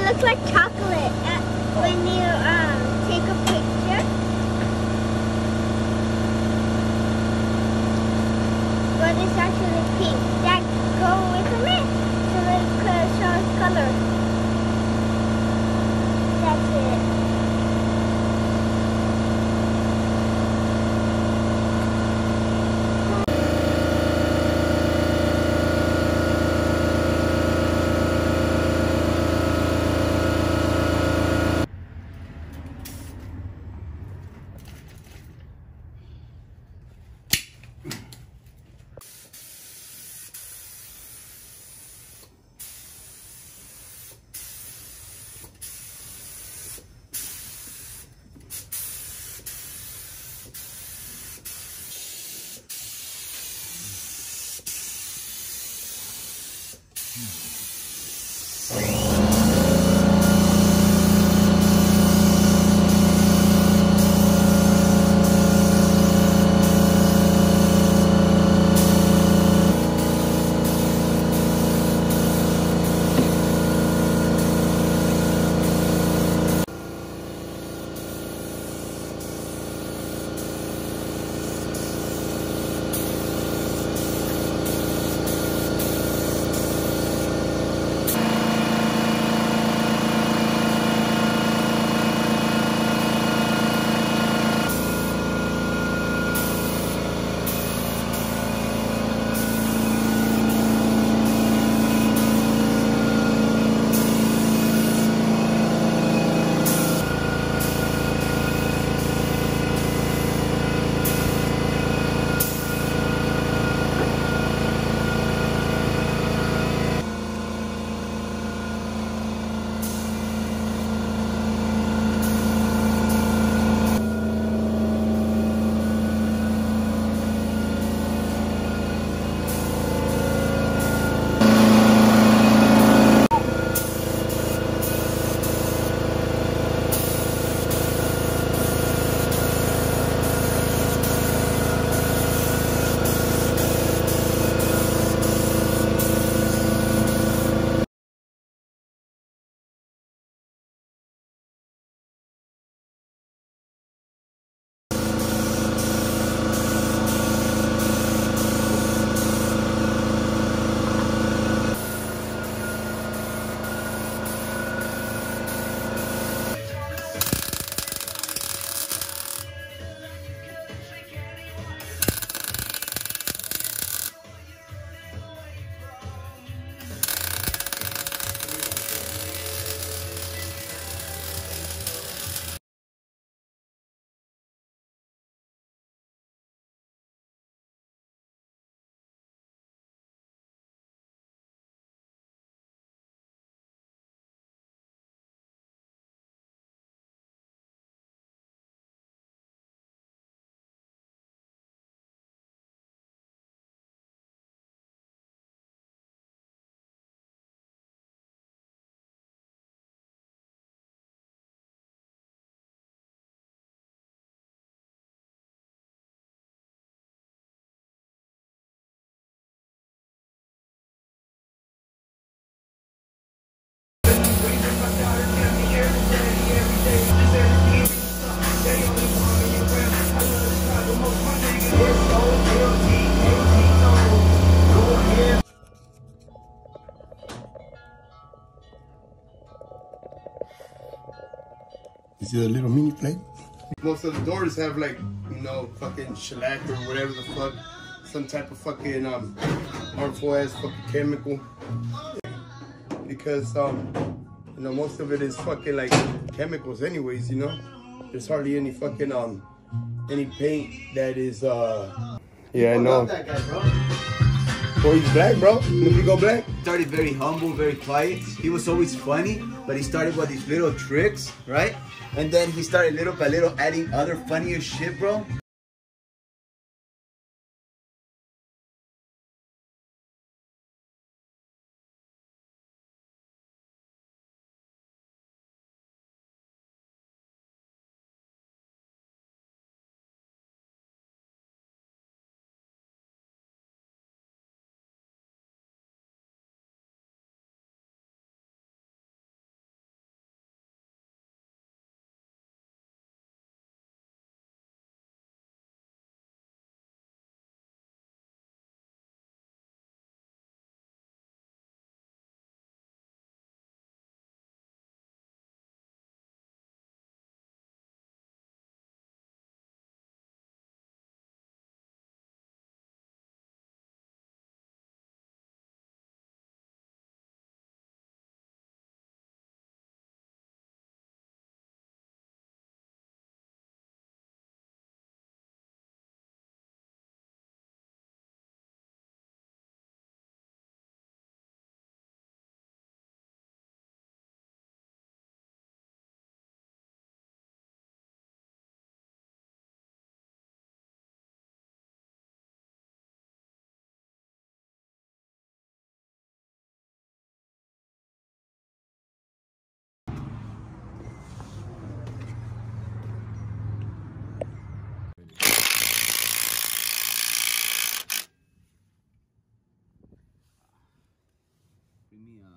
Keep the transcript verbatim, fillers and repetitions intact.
looks like chocolate uh, when you um take a picture. But it's actually pink. Dad, go away from it so that it could show color. That's it. Is it a little mini plate? Most of the doors have like, you know, fucking shellac or whatever the fuck. Some type of fucking um, harmful ass fucking chemical. Because, um, you know, most of it is fucking like chemicals anyways, you know? There's hardly any fucking, um, any paint that is, uh... Yeah, I know. That guy, bro. Boy, he's black, bro. If you go black. Started very humble, very quiet. He was always funny, but he started with these little tricks, right? And then he started little by little adding other funnier shit, bro. bring me a